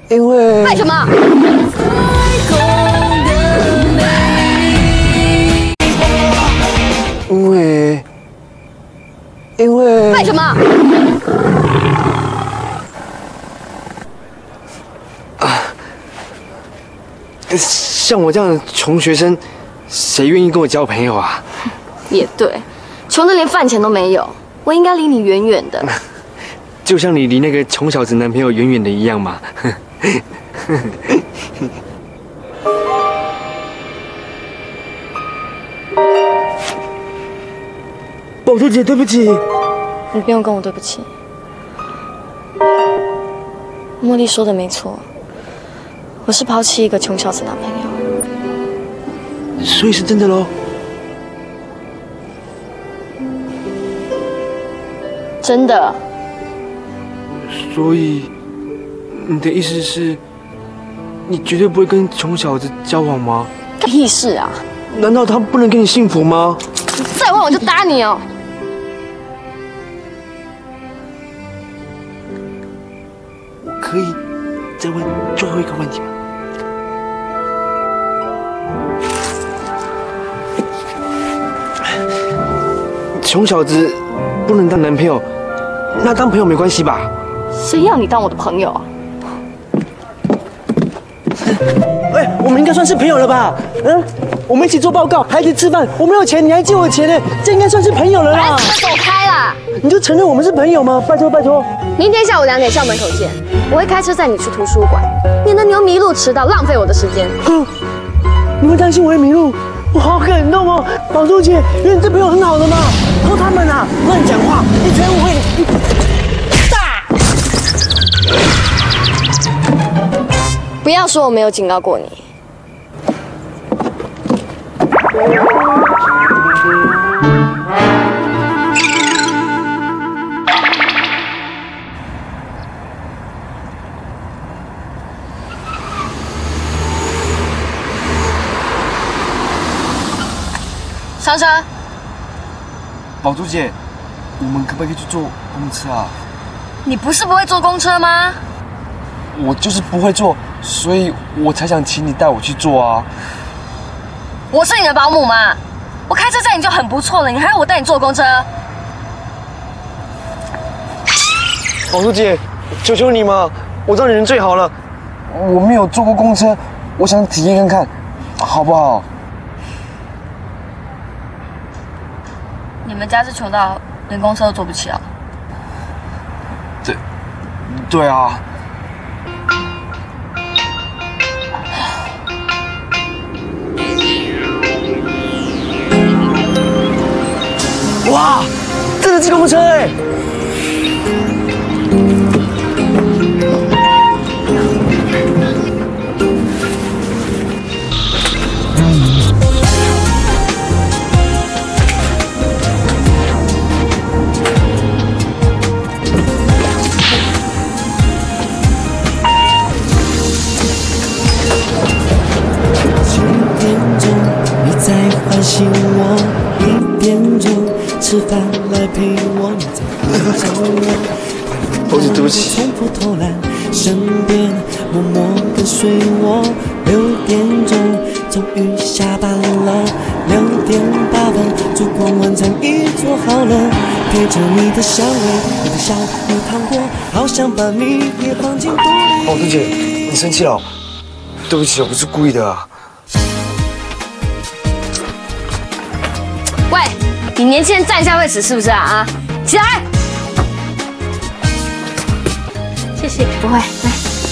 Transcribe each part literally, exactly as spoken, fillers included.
因为为什么？ 因为因为为什么？ 啊，像我这样的穷学生，谁愿意跟我交朋友啊？ 也对，穷的连饭钱都没有，我应该离你远远的。 就像你离那个穷小子男朋友远远的一样嘛。宝珠姐，对不起。 你不用跟我对不起。茉莉说的没错，我是抛弃一个穷小子男朋友。 所以是真的喽？ 真的。 所以你的意思是，你绝对不会跟穷小子交往吗？ 屁事啊！ 难道他不能给你幸福吗？ 你再问我就打你哦！ 我可以再问最后一个问题吗？穷小子不能当男朋友，那当朋友没关系吧？ 谁要你当我的朋友啊？ 哎，我们应该算是朋友了吧？嗯，我们一起做报告，还一起吃饭，我没有钱，你还借我钱呢，这应该算是朋友了啦。 走开啦！ 你就承认我们是朋友吗？拜托拜托。 明天下午两点校门口见，我会开车载你去图书馆，免得你又迷路迟到，浪费我的时间。 哼，你会担心我会迷路？我好感动哦，宝珠姐，原来你这朋友很好的嘛。然后他们啊，乱讲话，一全误会。 不要说我没有警告过你。上车。 宝珠姐，我们可不可以去坐公车啊？ 你不是不会坐公车吗？ 我就是不会坐，所以我才想请你带我去坐啊。 我是你的保姆嘛，我开车载你就很不错了，你还要我带你坐公车？ 宝珠姐，求求你嘛，我知道你人最好了。我没有坐过公车，我想体验看看，好不好？ 你们家是穷到连公车都坐不起啊？ 对，对啊。哇，真的是公车哎！ 醒我一点钟，吃饭来陪我，你在喝着我， 宝珠，对不起。 从不偷懒，身边默默跟随我。六点钟终于下班了，六点八分烛光晚餐已做好了，陪着你的香味，你的笑，你的糖果，好想把你也放进肚里。 宝珠姐，你生气了？对不起，我不是故意的啊。 喂，你年轻人站一下位置是不是啊？啊，起来！谢谢，不会，来。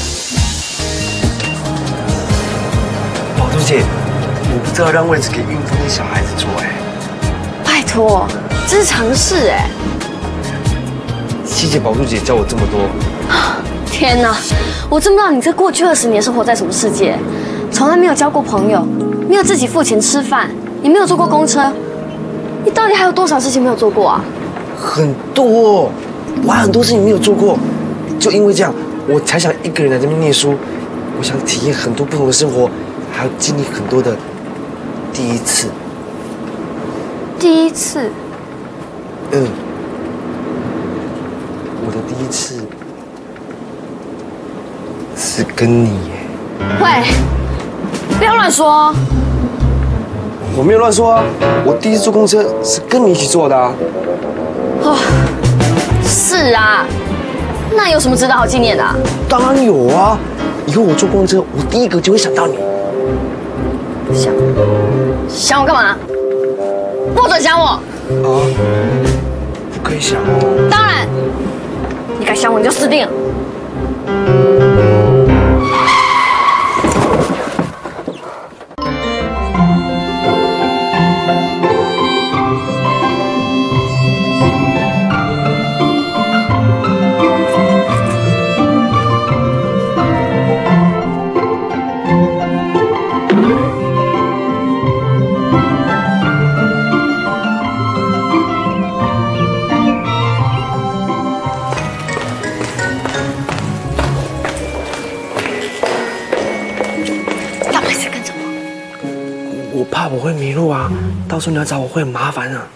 宝珠姐，我不知道让位置给孕妇跟小孩子坐哎。 拜托，这是常识哎。 谢谢宝珠姐教我这么多。 天哪，我真不知道你这过去二十年是活在什么世界，从来没有交过朋友，没有自己付钱吃饭，也没有坐过公车。你到底还有多少事情没有做过啊？ 很多，我还很多事情没有做过，就因为这样，我才想一个人来这边念书。我想体验很多不同的生活，还要经历很多的第一次。 第一次？ 嗯，我的第一次是跟你耶。 喂，不要乱说。 我没有乱说啊，我第一次坐公车是跟你一起坐的啊。 哦，是啊，那有什么值得好纪念的啊？ 当然有啊，以后我坐公车，我第一个就会想到你。 想想我干嘛？不准想我！ 啊，不可以想哦。 当然，你敢想我你就死定了。 我怕我会迷路啊，到时候你要找我会很麻烦啊。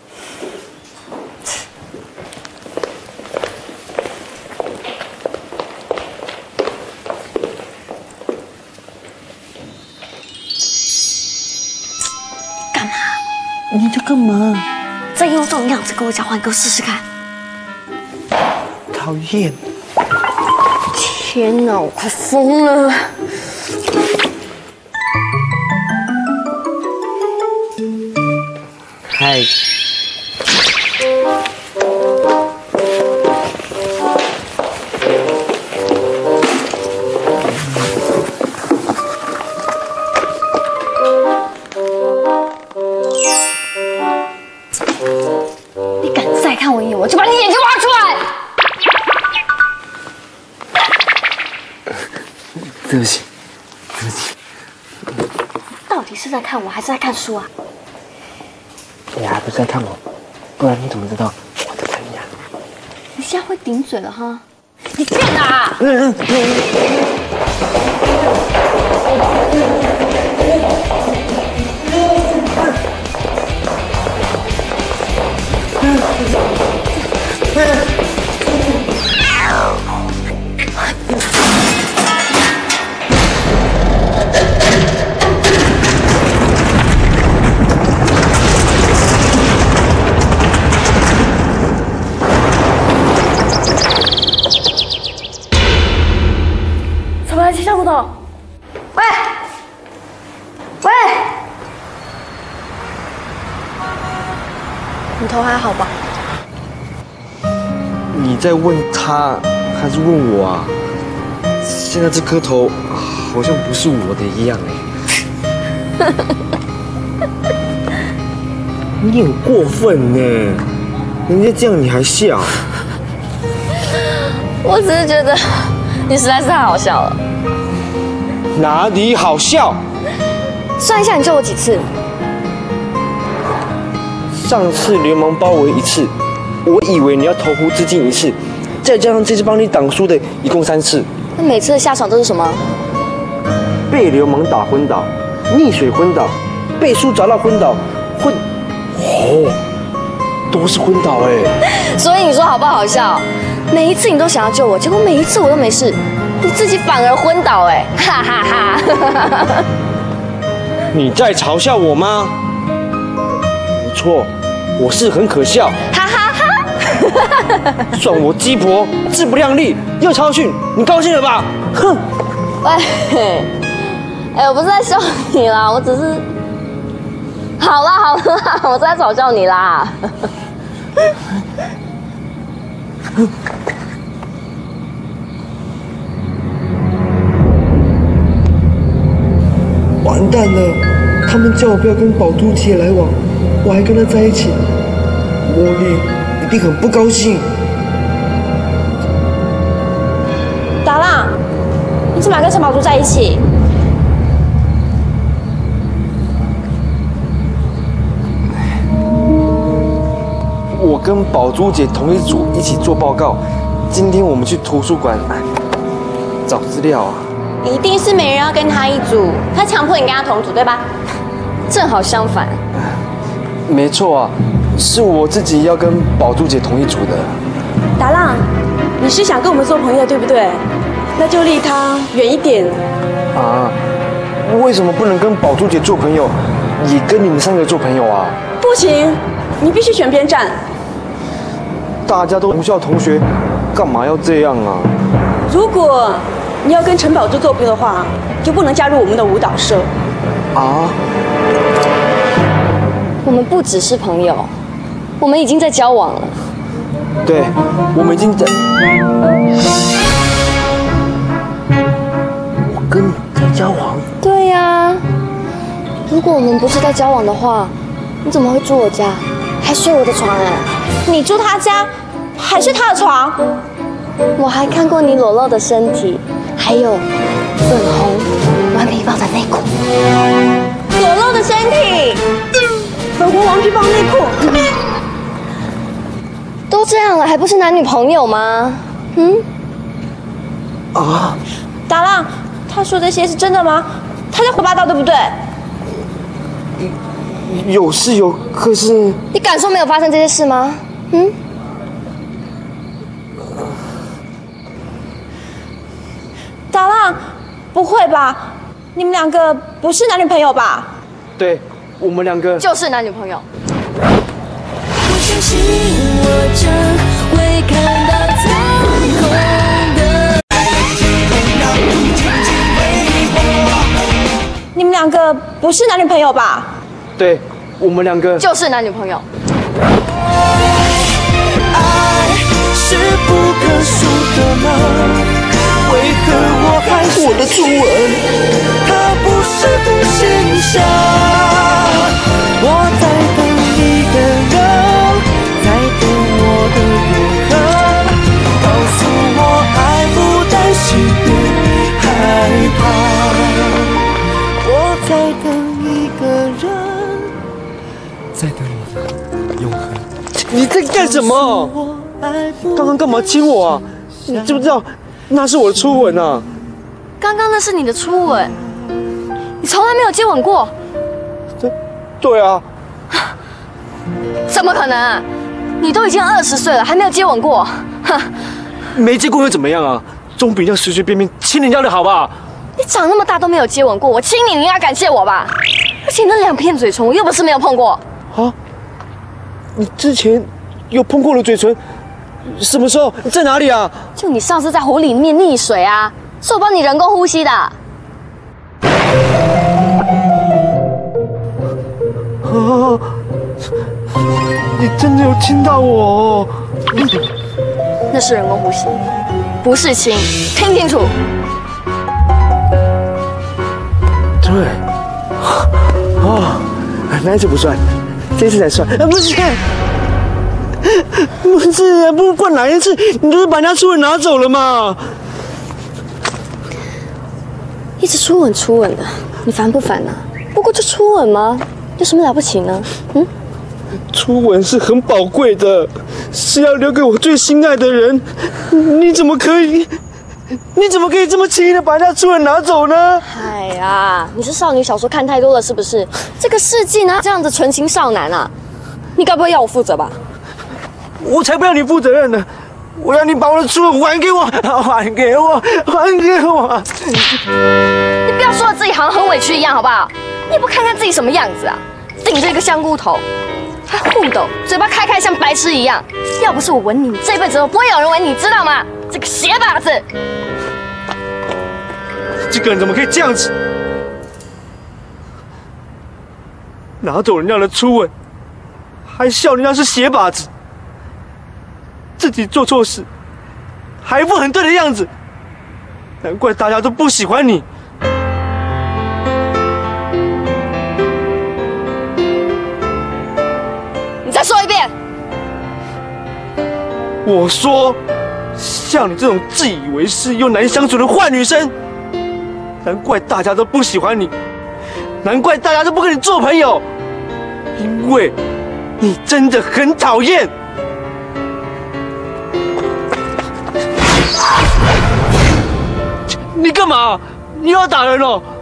干嘛？ 你在干嘛？ 再用这种样子跟我讲话，你给我试试看。 讨厌！ 天哪，我快疯了！ 嗨。 你敢再看我一眼，我就把你眼睛挖出来！ 对不起，对不起。 到底是在看我，还是在看书啊？ 你还不是在看我，不然你怎么知道我在看你啊？ 你现在会顶嘴了哈？你贱啊！ 嗯嗯怎么了，气象骨头？喂，喂，你头还好吧？ 你在问他还是问我啊？现在这颗头好像不是我的一样哎。你很过分呢，人家这样你还笑？ 我只是觉得你实在是太好笑了。 哪里好笑？ 算一下你救我几次？ 上次流氓包围一次，我以为你要投湖自尽一次，再加上这次帮你挡输的，一共三次。 那每次的下场都是什么？ 被流氓打昏倒，溺水昏倒，被书砸到昏倒，昏……哦，都是昏倒哎。 所以你说好不好笑？每一次你都想要救我，结果每一次我都没事，你自己反而昏倒哎，哈哈哈！ 你在嘲笑我吗？没错，我是很可笑， 哈哈哈！ 算我鸡婆，自不量力，又超训，你高兴了吧？哼！ 喂，哎，我不是在笑你啦，我只是……好啦好啦，我是在嘲笑你啦。 完蛋了，他们叫我不要跟宝珠姐来往，我还跟她在一起，茉莉一定很不高兴。 达浪，你怎么跟陈宝珠在一起？ 我跟宝珠姐同一组，一起做报告。今天我们去图书馆找资料啊。 一定是没人要跟他一组，他强迫你跟他同组，对吧？ 正好相反。 没错啊，是我自己要跟宝珠姐同一组的。 达浪，你是想跟我们做朋友，对不对？ 那就离他远一点。 啊，为什么不能跟宝珠姐做朋友，也跟你们三个做朋友啊？ 不行，你必须选边站。 大家都同校同学，干嘛要这样啊？ 如果你要跟陈宝珠做朋友的话，就不能加入我们的舞蹈社。 啊？ 我们不只是朋友，我们已经在交往了。 对，我们已经在。我跟你在交往？ 对呀。如果我们不是在交往的话，你怎么会住我家，还睡我的床哎？ 你住他家，还是他的床？ 我还看过你裸露的身体，还有粉红顽皮豹的内裤。 裸露的身体，粉红顽皮豹内裤。 都这样了，还不是男女朋友吗？嗯？ 啊？ 达浪，他说这些是真的吗？他在胡八道，对不对？ 有是有，可是你敢说没有发生这些事吗？嗯？ 达浪，不会吧？你们两个不是男女朋友吧？ 对，我们两个就是男女朋友。 我相信我将会看到彩虹的。 你们两个不是男女朋友吧？ 对，我们两个就是男女朋友。 爱是不可数的吗？为何我还是我的初吻？它不是独行侠。我在等一个人，在等我的永恒。告诉我爱不担心别害怕。我在等一个人，在等我的永恒。 你在干什么？刚刚干嘛亲我啊？你知不知道那是我的初吻啊？ 刚刚那是你的初吻，你从来没有接吻过。 对，对啊。 怎么可能啊？你都已经二十岁了，还没有接吻过？哼！ 没接过又怎么样啊？总比那随随便便亲人家的好吧？ 你长那么大都没有接吻过，我亲你，你应该感谢我吧？而且那两片嘴唇，我又不是没有碰过。 啊？你之前有碰过我的嘴唇？什么时候？在哪里啊？ 就你上次在湖里面溺水啊，是我帮你人工呼吸的。啊！ 你真的有亲到我哦？ 那是人工呼吸，不是亲，听清楚。 对。哦，那一次不算，这次才算。啊，不是。不是啊，不管哪一次，你都是把人家初吻拿走了嘛。 一直初吻初吻的，你烦不烦啊？不过就初吻吗？有什么了不起呢？嗯？ 初吻是很宝贵的，是要留给我最心爱的人。你怎么可以？你怎么可以这么轻易的把人家初吻拿走呢？ 哎呀，你是少女小说看太多了是不是？这个世纪哪有这样的纯情少男啊？你该不会要我负责吧？ 我才不要你负责任呢！我要你把我的初吻还给我，还给我，还给我！ 你不要说的自己好像很委屈一样，好不好？你也不看看自己什么样子啊？顶着一个香菇头，还护斗，嘴巴开开像白痴一样。要不是我吻你，你这辈子都不会有人吻你，知道吗？这个鞋把子！ 这个人怎么可以这样子？拿走人家的初吻，还笑人家是鞋把子。自己做错事，还一副很对的样子，难怪大家都不喜欢你。 你再说一遍。 我说，像你这种自以为是又难相处的坏女生，难怪大家都不喜欢你，难怪大家都不跟你做朋友，因为你真的很讨厌。你干嘛？你又要打人了？